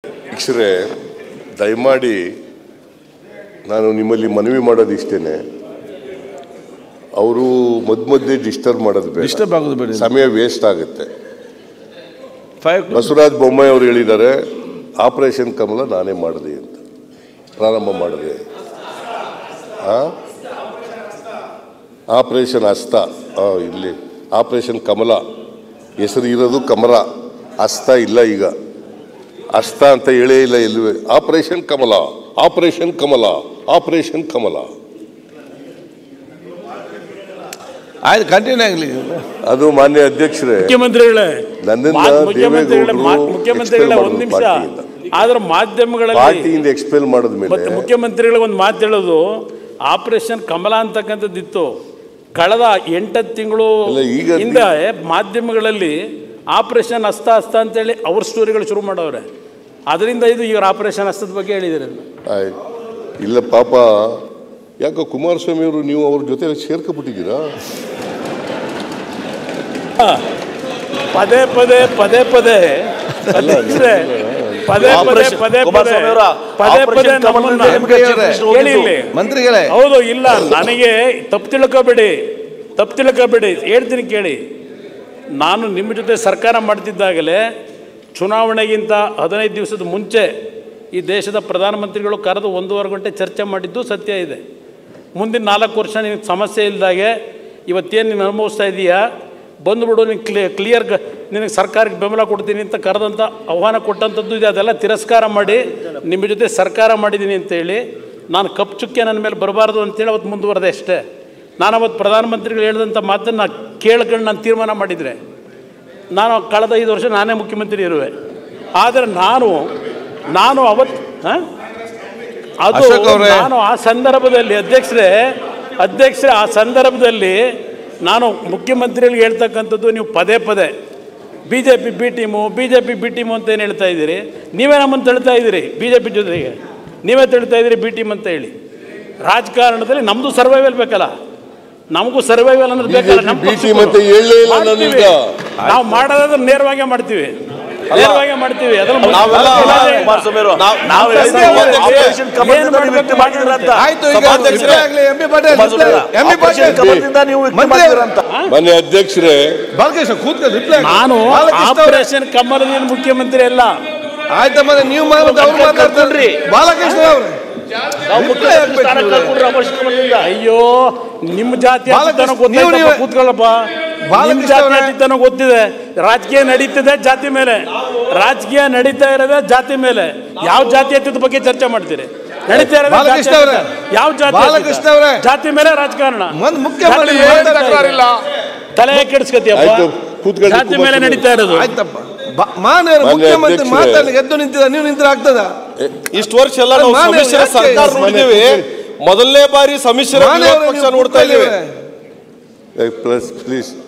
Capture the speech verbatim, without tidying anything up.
ಅಧ್ಯಕ್ಷರೇ, ದಯಮಾಡಿ ನಾನು ನಿಮ್ಮಲ್ಲಿ ಮನವಿ ಮಾಡೋದು ಇಷ್ಟೇನೆ, ಅವರು ಮಧ್ಯ ಮಧ್ಯೆ ಡಿಸ್ಟರ್ಬ್ ಮಾಡೋದು ಬೇಡ, ಡಿಸ್ಟರ್ಬ್ ಆಗೋದು ಬೇಡ, ಸಮಯ ವೇಸ್ಟ್ ಆಗುತ್ತೆ. ಬಸವರಾಜ ಬೊಮ್ಮಾಯಿ ಅವರು ಹೇಳಿದ್ದಾರೆ ಆಪರೇಷನ್ ಕಮಲ ನಾನೇ ಮಾಡಿದೆ ಅಂತ, ಪ್ರಾರಂಭ ಮಾಡಿದೆ. ಆಪರೇಷನ್ ಹಸ್ತ ಇಲ್ಲಿ ಆಪರೇಷನ್ ಕಮಲ ಹೆಸರು ಇರೋದು, ಕಮಲ ಹಸ್ತ ಇಲ್ಲ, ಈಗ ಹಸ್ತ ಅಂತ ಹೇಳೇ ಇಲ್ಲ ಇಲ್ಲವೇ. Operation Kamala, operation Kamala, operation Kamala. ಆಯ್ತು, ಕಂಟಿನ್ಯೂ ಆಗಲಿ. ಅದು ಮಾನ್ಯ ಅಧ್ಯಕ್ಷರೇ, ಮುಖ್ಯಮಂತ್ರಿಗಳೇ, ಮುಖ್ಯಮಂತ್ರಿಗಳೇ ಮುಖ್ಯಮಂತ್ರಿಗಳೇ ಒಂದು ನಿಮಿಷ. ಆದ್ರೆ ಮಾಧ್ಯಮಗಳಲ್ಲಿ ಪಾರ್ಟಿಯಿಂದ ಎಕ್ಸ್ಪೆಲ್ ಮಾಡಿದ್ಮೇಲೆ ಮುಖ್ಯಮಂತ್ರಿಗಳಿಗೆ ಒಂದು ಮಾತು ಹೇಳೋದು, ಆಪರೇಷನ್ ಕಮಲ ಅಂತಕ್ಕಂಥದ್ದಿತ್ತು. ಕಳೆದ ಎಂಟತ್ತು ತಿಂಗಳು ಹಿಂದೆ ಮಾಧ್ಯಮಗಳಲ್ಲಿ ಆಪರೇಷನ್ ಹಸ್ತ ಹಸ್ತ ಅಂತೇಳಿ ಅವ್ರ ಸ್ಟೋರಿಗಳು ಶುರು ಮಾಡವ್ರೆ. ಅದರಿಂದ ಇದು ಈಗ ಆಪರೇಷನ್ ಹಸ್ತದ ಬಗ್ಗೆ ಹೇಳಿದ್ದಾರೆ. ಇಲ್ಲ ಪಾಪ, ಯಾಕೋ ಕುಮಾರಸ್ವಾಮಿ ಅವರು ನೀವು ಅವ್ರ ಜೊತೆ ಸೇರ್ಕೊಬಿಟ್ಟಿದ್ದೀರಾ? ಪದೇ ಪದೇ ಪದೇ ಪದೇ ಪದೇ ಪದೇ ಪದೇ ಪದೇ ಪದೇ ಪದೇ ಮಂತ್ರಿಗಳೇ, ಹೌದು ಇಲ್ಲ, ನನಗೆ ತಪ್ಪು ತಿಳ್ಕೋಬೇಡಿ, ತಪ್ಪು ತಿಳ್ಕೋಬೇಡಿ, ಹೇಳ್ತೀನಿ ಕೇಳಿ. ನಾನು ನಿಮ್ಮ ಜೊತೆ ಸರ್ಕಾರ ಮಾಡ್ತಿದ್ದಾಗಲೇ ಚುನಾವಣೆಗಿಂತ ಹದಿನೈದು ದಿವಸದ ಮುಂಚೆ ಈ ದೇಶದ ಪ್ರಧಾನಮಂತ್ರಿಗಳು ಕರೆದು ಒಂದೂವರೆ ಗಂಟೆ ಚರ್ಚೆ ಮಾಡಿದ್ದು ಸತ್ಯ ಇದೆ. ಮುಂದಿನ ನಾಲ್ಕು ವರ್ಷ ನಿನಗೆ ಸಮಸ್ಯೆ ಇಲ್ಲದಾಗೆ ಇವತ್ತೇನು ನೀನು ಅನುಭವಿಸ್ತಾ ಇದೆಯಾ, ಬಂದುಬಿಡು, ನೀನು ಕ್ಲಿಯ ಕ್ಲಿಯರ್ ನಿನಗೆ ಸರ್ಕಾರಕ್ಕೆ ಬೆಂಬಲ ಕೊಡ್ತೀನಿ ಅಂತ ಕರೆದಂಥ ಆಹ್ವಾನ ಕೊಟ್ಟಂಥದ್ದು ಇದೆ. ಅದೆಲ್ಲ ತಿರಸ್ಕಾರ ಮಾಡಿ ನಿಮ್ಮ ಜೊತೆ ಸರ್ಕಾರ ಮಾಡಿದ್ದೀನಿ ಅಂತೇಳಿ ನಾನು ಕಪ್ಪು ಚುಕ್ಕೆ ನನ್ನ ಮೇಲೆ ಬರಬಾರ್ದು ಅಂತೇಳಿ ಅವತ್ತು ಮುಂದುವರೆದೆ ಅಷ್ಟೇ. ನಾನು ಅವತ್ತು ಪ್ರಧಾನಮಂತ್ರಿಗಳು ಹೇಳಿದಂಥ ಮಾತನ್ನು ಕೇಳ್ಕೊಂಡು ನಾನು ತೀರ್ಮಾನ ಮಾಡಿದರೆ ನಾನು ಕಳೆದ ಐದು ವರ್ಷ ನಾನೇ ಮುಖ್ಯಮಂತ್ರಿ ಇರುವೆ. ಆದರೆ ನಾನು ನಾನು ಅವತ್ತು ಅದು ನಾನು ಆ ಸಂದರ್ಭದಲ್ಲಿ ಅಧ್ಯಕ್ಷರೇ ಅಧ್ಯಕ್ಷರೇ ಆ ಸಂದರ್ಭದಲ್ಲಿ ನಾನು ಮುಖ್ಯಮಂತ್ರಿಗಳಿಗೆ ಹೇಳ್ತಕ್ಕಂಥದ್ದು, ನೀವು ಪದೇ ಪದೇ B J P B team B J P B team ಅಂತ ಏನು ಹೇಳ್ತಾ ಇದ್ದೀರಿ, ನೀವೇ ನಮ್ಮನ್ನು ತಳ್ತಾ ಇದ್ದೀರಿ, ಬಿ ಜೆ ಪಿ ಜೊತೆಗೆ ನೀವೇ ತಳ್ತಾ ಇದ್ದೀರಿ ಬಿ ಟೀಮ್ ಅಂತ ಹೇಳಿ. ರಾಜಕಾರಣದಲ್ಲಿ ನಮ್ಮದು ಸರ್ವೈವಲ್ ಬೇಕಲ್ಲ, ನಮಗೂ ಸರ್ವೈವಲ್ ಅನ್ನೋದು ಬೇಕಲ್ಲ. ನಾವು ಮಾಡೋದಾದ್ರೆ ನೇರವಾಗಿ ಮಾಡ್ತೀವಿ, ನೇರವಾಗಿ ಮಾಡ್ತೀವಿ. ಮನೆ ಅಧ್ಯಕ್ಷರೇ, ನಾನು ಆಪರೇಷನ್ ಕಮಲದಿಂದ ಮುಖ್ಯಮಂತ್ರಿ ಅಲ್ಲ. ಆಯ್ತಮ್ಮ, ನೀವು ಮಾತಾಡ್ರಿ ಬಾಲಕೃಷ್ಣ ಅವರು. ಅಯ್ಯೋ, ನಿಮ್ಮ ಜಾತಿ ಕೂತ್ಕೊಳ್ಳಪ್ಪ, ನಿಮ್ಮ ಜಾತಿ ಗೊತ್ತಿದೆ. ರಾಜಕೀಯ ನಡೀತಿದೆ ಜಾತಿ ಮೇಲೆ, ರಾಜಕೀಯ ನಡೀತಾ ಇರೋದೇ ಜಾತಿ ಮೇಲೆ. ಯಾವ ಜಾತೀಯತೆ ಬಗ್ಗೆ ಚರ್ಚೆ ಮಾಡ್ತೀರಿ? ನಡೀತಾ ಇರೋದು ಯಾವ ಜಾತಿ? ಜಾತಿ ಮೇಲೆ ರಾಜಕಾರಣ. ತಲೆ ಕೆಡಿಸ್ಕೊತೀಯಪ್ಪ, ಜಾತಿ ಮೇಲೆ ನಡೀತಾ ಇರೋದು. ಮಾನ್ಯರು ಮುಖ್ಯಮಂತ್ರಿ ಮಾತಾಡ್ಲಿಕ್ಕೆ ಎದ್ದು ನಿಂತಿದ, ನೀವು ನಿಂತಿರ ಆಗ್ತದ? ಇಷ್ಟು ವರ್ಷ ಎಲ್ಲ ನಾವು ಸಮ್ಮಿಶ್ರ ಸರ್ಕಾರ ನೋಡಿದ್ದೀವಿ, ಮೊದಲನೇ ಬಾರಿ ಸಮ್ಮಿಶ್ರ ಪಕ್ಷ ನೋಡ್ತಾ ಇದ್ದೀವಿ. ಪ್ಲೀಸ್